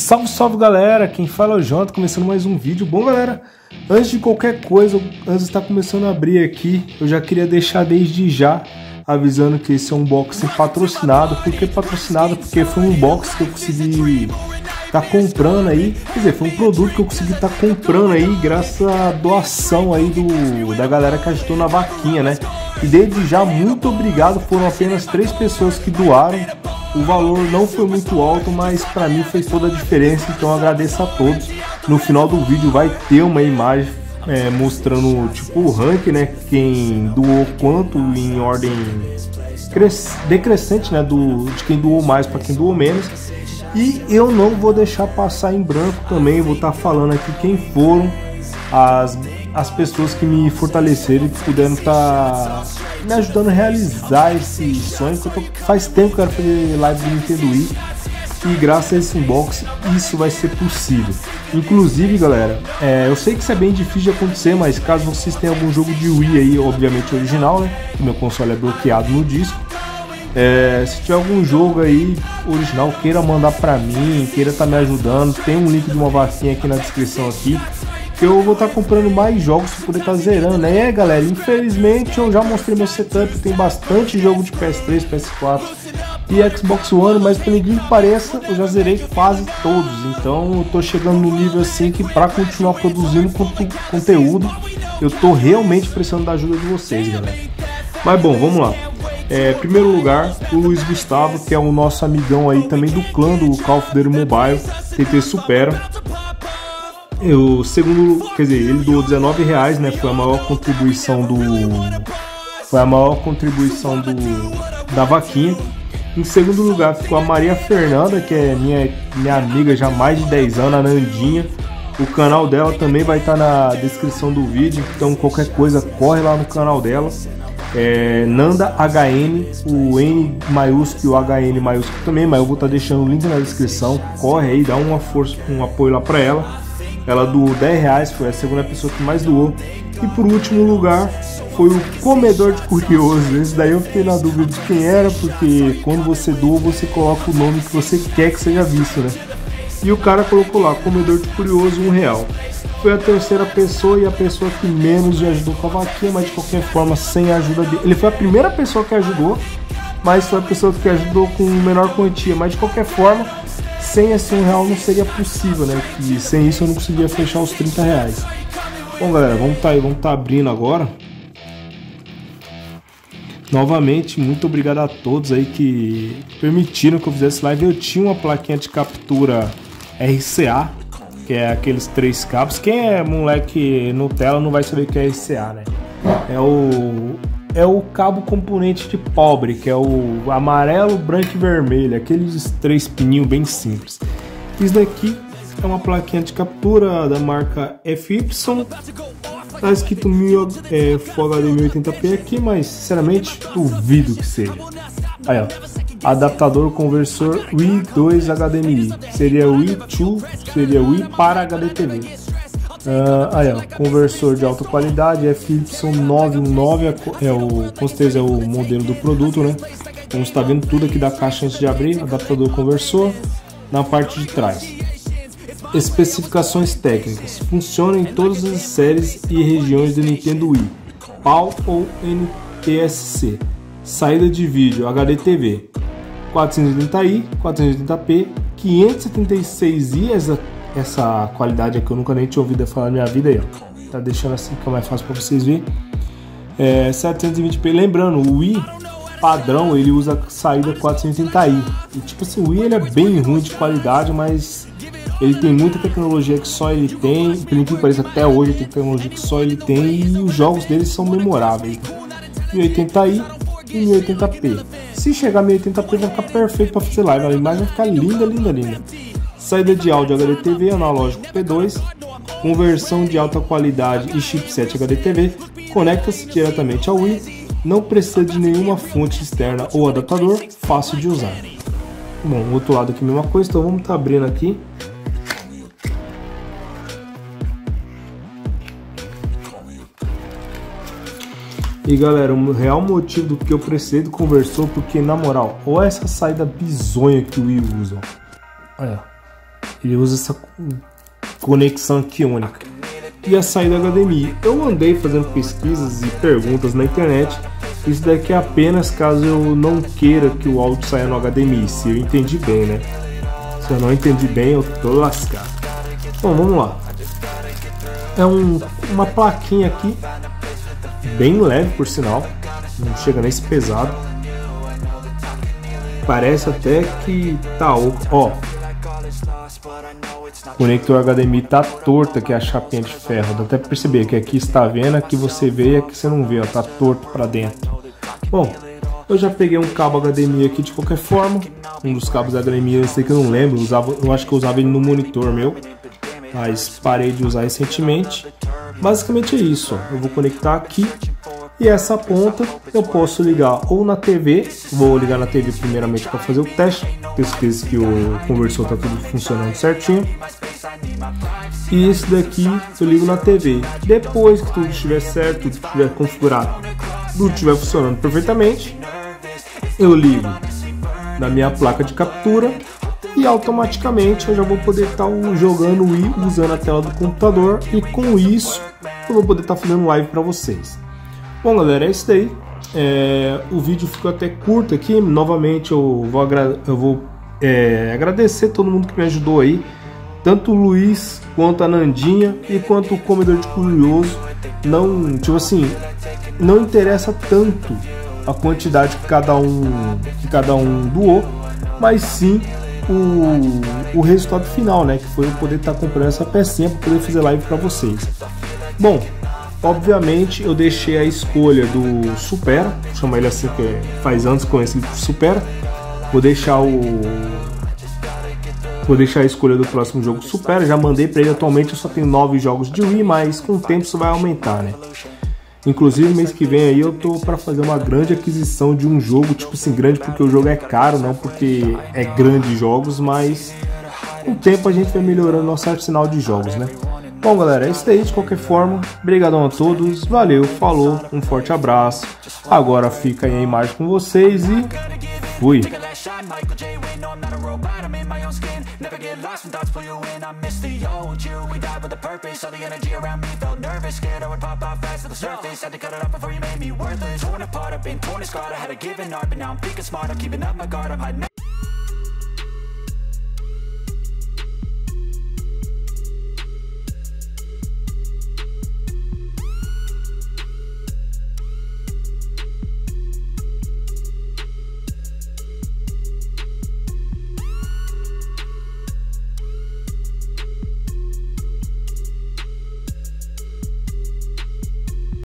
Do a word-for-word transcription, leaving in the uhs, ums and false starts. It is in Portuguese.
Salve, salve galera, quem fala é o Jonathan, começando mais um vídeo. Bom galera, antes de qualquer coisa, antes de estar começando a abrir aqui, eu já queria deixar desde já avisando que esse é um unboxing patrocinado. Por que patrocinado? Porque foi um unboxing que eu consegui estar tá comprando aí, quer dizer, foi um produto que eu consegui estar tá comprando aí graças à doação aí do, da galera que ajudou na vaquinha, né? E desde já, muito obrigado, foram apenas três pessoas que doaram. O valor não foi muito alto, mas para mim fez toda a diferença, então eu agradeço a todos. No final do vídeo vai ter uma imagem é, mostrando tipo o ranking, né? Quem doou quanto em ordem decrescente, né? Do, de quem doou mais para quem doou menos. E eu não vou deixar passar em branco também, vou estar tá falando aqui quem foram as, as pessoas que me fortaleceram e que puderam estar tá me ajudando a realizar esse sonho, que eu tô, faz tempo que eu quero fazer live do Nintendo Wii, e graças a esse unboxing isso vai ser possível. Inclusive galera, é, eu sei que isso é bem difícil de acontecer, mas caso vocês tenham algum jogo de Wii aí, obviamente original, né, o meu console é bloqueado no disco, é, se tiver algum jogo aí original, queira mandar pra mim, queira estar tá me ajudando, tem um link de uma vaquinha aqui na descrição aqui, que eu vou estar tá comprando mais jogos para poder estar tá zerando, né? É, galera, infelizmente eu já mostrei meu setup, tem bastante jogo de P S três, P S quatro e Xbox One, mas por incrível que pareça, eu já zerei quase todos, então eu tô chegando no nível assim que para continuar produzindo conteúdo, eu tô realmente precisando da ajuda de vocês, galera. Mas bom, vamos lá. É, primeiro lugar, o Luiz Gustavo, que é o nosso amigão aí também do clã do Call of Duty Mobile, T T Supera. O segundo, quer dizer, ele doou dezenove reais, né? Foi a maior contribuição do, foi a maior contribuição do da vaquinha. Em segundo lugar ficou a Maria Fernanda, que é minha minha amiga já há mais de dez anos, a Nandinha. O canal dela também vai estar na descrição do vídeo, então qualquer coisa corre lá no canal dela. É, Nanda H N, o N maiúsculo e o H N maiúsculo também, mas eu vou estar deixando o link na descrição. Corre aí, dá uma força, um apoio lá para ela. Ela doou dez reais, foi a segunda pessoa que mais doou. E por último lugar foi o Comedor de Curioso. Esse daí eu fiquei na dúvida de quem era, porque quando você doa, você coloca o nome que você quer que seja visto, né? E o cara colocou lá, Comedor de Curioso, um real. Foi a terceira pessoa e a pessoa que menos me ajudou com a vaquinha, mas de qualquer forma, sem a ajuda dele. Ele foi a primeira pessoa que ajudou, mas foi a pessoa que ajudou com menor quantia. Mas de qualquer forma, sem esse um real não seria possível, né? Que sem isso eu não conseguia fechar os trinta reais. Bom galera, vamos tá aí, vamos tá abrindo agora. Novamente, muito obrigado a todos aí que permitiram que eu fizesse live. Eu tinha uma plaquinha de captura R C A, que é aqueles três cabos. Quem é moleque Nutella não vai saber o que é R C A, né? É o, é o cabo componente de pobre, que é o amarelo, branco e vermelho, aqueles três pininhos bem simples. Isso daqui é uma plaquinha de captura da marca F Y. Tá escrito é, Full H D mil e oitenta p aqui, mas sinceramente duvido que seja. Aí ó, adaptador conversor Wii dois H D M I, seria Wii dois, seria Wii para H D T V. Uh, aí ó, conversor de alta qualidade F Y nove um nove, é o, com certeza é o modelo do produto, né? Como está vendo tudo aqui da caixa antes de abrir, adaptador conversor na parte de trás. Especificações técnicas. Funciona em todas as séries e regiões do Nintendo Wii, P A L ou N T S C. Saída de vídeo H D T V quatrocentos e oitenta i, quatrocentos e oitenta p, quinhentos e setenta e seis i, essa, essa qualidade aqui eu nunca nem tinha ouvido falar na minha vida aí, ó. Tá deixando assim que é mais fácil para vocês verem. É, setecentos e vinte p. Lembrando, o Wii padrão ele usa saída quatrocentos e oitenta i. E tipo assim, o Wii ele é bem ruim de qualidade, mas ele tem muita tecnologia que só ele tem, por incrível que pareça, até hoje tem tecnologia que só ele tem, e os jogos dele são memoráveis. mil e oitenta i e mil e oitenta p. Se chegar a mil e oitenta p vai ficar perfeito para fazer live, a imagem vai ficar linda, linda, linda. Saída de áudio H D T V, analógico P dois, conversão de alta qualidade e chipset H D T V, conecta-se diretamente ao Wii, não precisa de nenhuma fonte externa ou adaptador, fácil de usar. Bom, o outro lado aqui a mesma coisa, então vamos estar tá abrindo aqui. E galera, o real motivo do que eu precisei do conversor, porque na moral, ou essa saída bizonha que o Wii usa, olha, Ele usa essa conexão aqui única. E a saída H D M I. Eu andei fazendo pesquisas e perguntas na internet. Isso daqui é apenas caso eu não queira que o áudio saia no H D M I. Se eu entendi bem, né? Se eu não entendi bem, eu tô lascado. Bom, vamos lá. É um, uma plaquinha aqui, bem leve por sinal. Não chega nesse pesado. Parece até que tá ó. O conector H D M I tá torto aqui, a chapinha de ferro. Dá até pra perceber que aqui está vendo, aqui você vê e aqui você não vê, ó, tá torto pra dentro. Bom, eu já peguei um cabo H D M I aqui de qualquer forma. Um dos cabos H D M I, eu sei que eu não lembro, eu, usava, eu acho que eu usava ele no monitor meu, mas parei de usar recentemente. Basicamente é isso, ó. Eu vou conectar aqui. E essa ponta eu posso ligar ou na T V, vou ligar na T V primeiramente para fazer o teste, ter certeza que o conversor está tudo funcionando certinho. E esse daqui eu ligo na T V. Depois que tudo estiver certo, tudo estiver configurado, tudo estiver funcionando perfeitamente, eu ligo na minha placa de captura e automaticamente eu já vou poder estar jogando e usando a tela do computador, e com isso eu vou poder estar fazendo live para vocês. Bom, galera, é isso daí. É, o vídeo ficou até curto aqui. Novamente eu vou, agra eu vou é, agradecer todo mundo que me ajudou aí, tanto o Luiz quanto a Nandinha e quanto o Comedor de Curioso. Não, tipo assim, não interessa tanto a quantidade que cada um que cada um doou, mas sim o, o resultado final, né? Que foi eu poder estar comprando essa pecinha para poder fazer live para vocês. Bom, obviamente eu deixei a escolha do Supera, vou chamar ele assim que faz anos que conheço ele, Supera. Vou deixar o Vou deixar a escolha do próximo jogo Supera. Já mandei para ele, atualmente eu só tenho nove jogos de Wii, mas com o tempo isso vai aumentar, né? Inclusive mês que vem aí eu tô para fazer uma grande aquisição de um jogo, tipo assim, grande porque o jogo é caro, não porque é grande jogos, mas com o tempo a gente vai melhorando nosso arsenal de jogos, né? Bom, galera, é isso aí. De qualquer forma, brigadão a todos, valeu, falou, um forte abraço. Agora fica aí a imagem com vocês e fui!